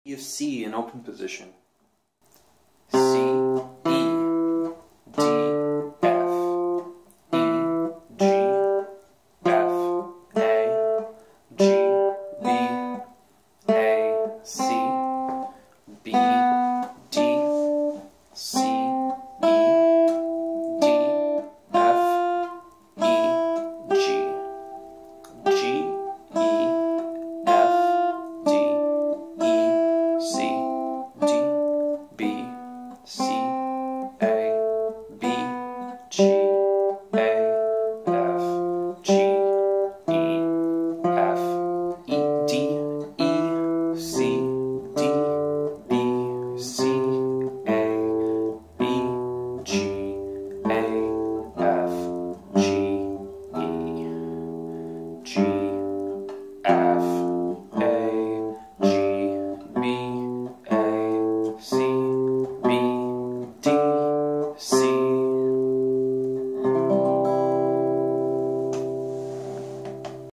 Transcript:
Key of C in open position. C, E, D, F, E, G, F, A, G, B, A, C, B, D, C, E, D, F, E, G, G, E, F, D, E, C, D, B, C, A, B, G, A, F, G, E, F, E, D, E, C, D, B, C, A, B, G, A, F, G, E, G, F, A, G, B, A, C,